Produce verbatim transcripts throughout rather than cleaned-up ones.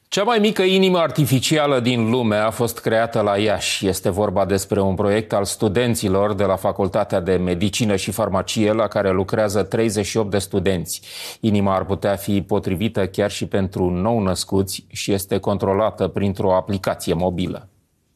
Cea mai mică inimă artificială din lume a fost creată la Iași. Este vorba despre un proiect al studenților de la Facultatea de Medicină și Farmacie, la care lucrează treizeci și opt de studenți. Inima ar putea fi potrivită chiar și pentru nou-născuți și este controlată printr-o aplicație mobilă.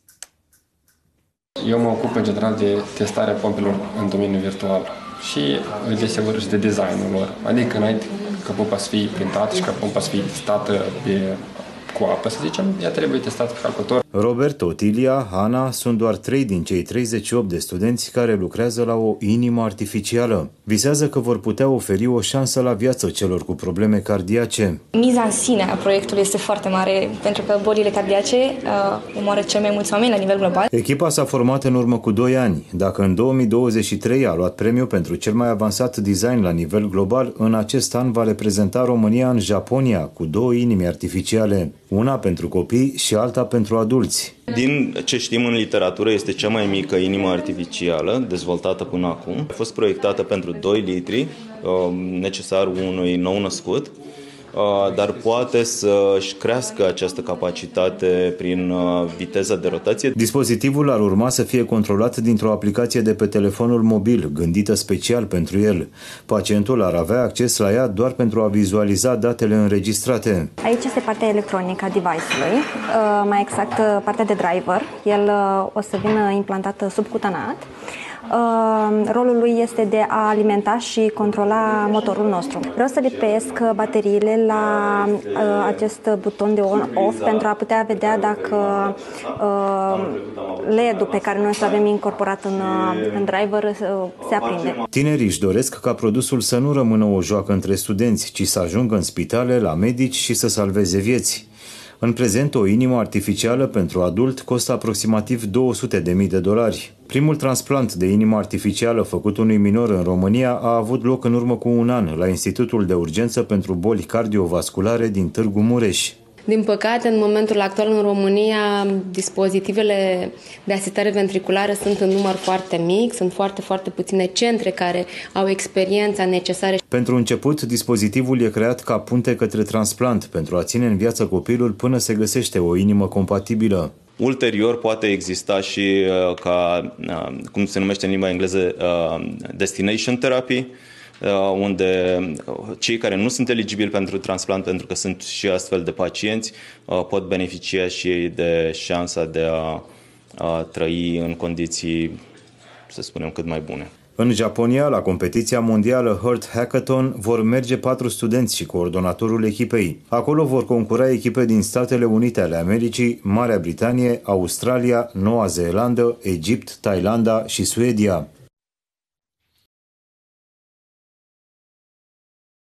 Eu mă ocup în general de testarea pompelor în domeniul virtual și desigur și de designul lor. Adică înainte că pompa să fie printată și că pompa să fie testată pe, cu apă, să zicem, ea trebuie testată pe calculator. Robert, Otilia, Ana sunt doar trei din cei treizeci și opt de studenți care lucrează la o inimă artificială. Visează că vor putea oferi o șansă la viață celor cu probleme cardiace. Miza în sine a proiectului este foarte mare, pentru că bolile cardiace uh, omoară cel mai mulți oameni la nivel global. Echipa s-a format în urmă cu doi ani. Dacă în două mii douăzeci și trei a luat premiul pentru cel mai avansat design la nivel global, în acest an va reprezenta România în Japonia cu două inimi artificiale, una pentru copii și alta pentru adulți. Din ce știm în literatură, este cea mai mică inimă artificială dezvoltată până acum. A fost proiectată pentru doi litri, necesar unui nou-născut, dar poate să-și crească această capacitate prin viteza de rotație. Dispozitivul ar urma să fie controlat dintr-o aplicație de pe telefonul mobil, gândită special pentru el. Pacientul ar avea acces la ea doar pentru a vizualiza datele înregistrate. Aici este partea electronică a device-ului, mai exact partea de driver. El o să vină implantat subcutanat. Rolul lui este de a alimenta și controla motorul nostru. Vreau să lipesc bateriile la acest buton de on-off pentru a putea vedea dacă L E D-ul pe care noi să avem incorporat în, în driver se aprinde. Tinerii își doresc ca produsul să nu rămână o joacă între studenți, ci să ajungă în spitale, la medici și să salveze vieți. În prezent, o inimă artificială pentru adult costă aproximativ două sute de mii de dolari. Primul transplant de inimă artificială făcut unui minor în România a avut loc în urmă cu un an la Institutul de Urgență pentru Boli Cardiovasculare din Târgu Mureș. Din păcate, în momentul actual în România, dispozitivele de asistare ventriculară sunt în număr foarte mic, sunt foarte, foarte puține centre care au experiența necesară. Pentru început, dispozitivul e creat ca punte către transplant, pentru a ține în viață copilul până se găsește o inimă compatibilă. Ulterior poate exista și ca, cum se numește în limba engleză, destination therapy, unde cei care nu sunt eligibili pentru transplant, pentru că sunt și astfel de pacienți, pot beneficia și ei de șansa de a, a trăi în condiții, să spunem, cât mai bune. În Japonia, la competiția mondială Heart Hackathon, vor merge patru studenți și coordonatorul echipei. Acolo vor concura echipe din Statele Unite ale Americii, Marea Britanie, Australia, Noua Zeelandă, Egipt, Thailanda și Suedia.